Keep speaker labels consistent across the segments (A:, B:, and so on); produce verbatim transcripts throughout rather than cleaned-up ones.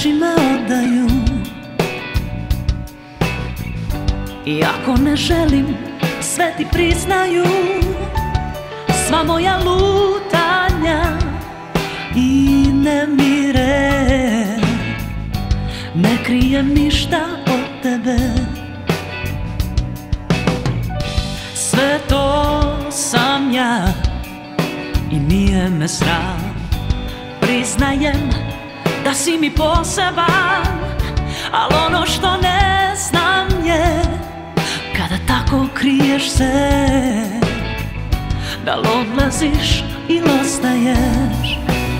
A: uši me odaju. Iako ne želim, sve ti priznaju. Sva moja lutanja i nemire, ne krijem ništa od tebe. Sve to sam ja i nije me sram. Priznajem da si mi poseban, ali ono što ne znam je kada tako kriješ se, da li odlaziš ili ostaješ.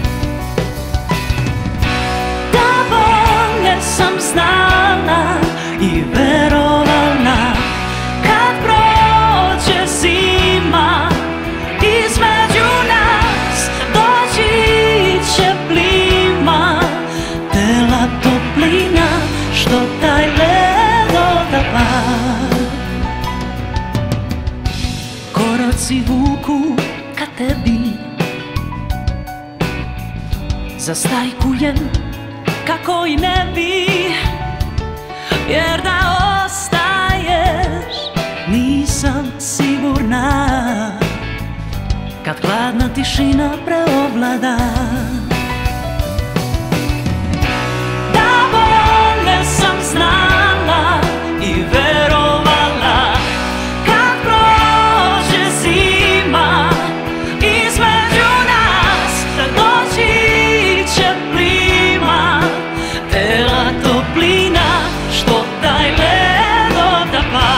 A: Da bolje sam znala i verovala, kad prođe zima između nas doći će plima, tela toplina što taj led odava. Koraci vuku ka tebi, zastajkujem kako i ne bi, jer da ostaješ nisam sigurna, kad hladna tišina preovlada. Da bolje sam znala i verovala, kad prođe zima između nas, da doći će plima, tela toplina što taj led odava.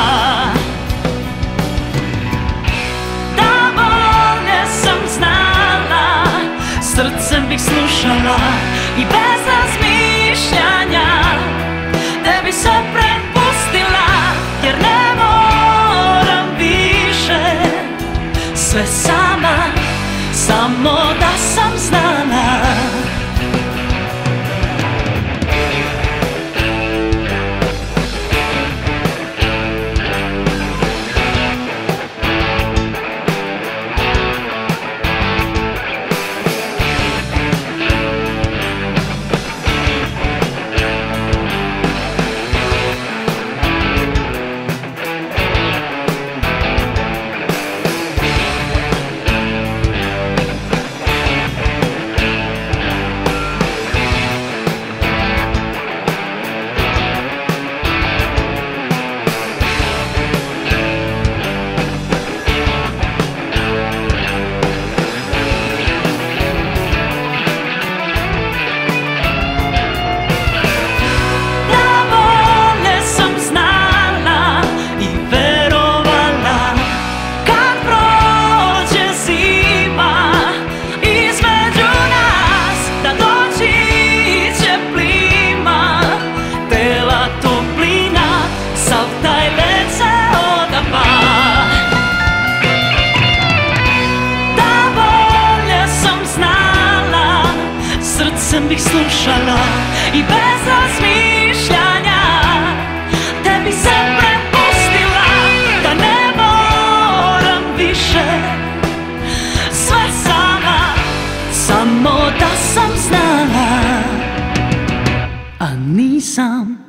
A: Da bolje sam znala, srcem bih slušala i bez razmišljanja tebi se prepustila, jer ne moram više. Sve sama, samo da sam znala. Srcem bih slušala i bez razmišljanja tebi se prepustila, da ne moram više. Sve sama, samo da sam znala, a nisam.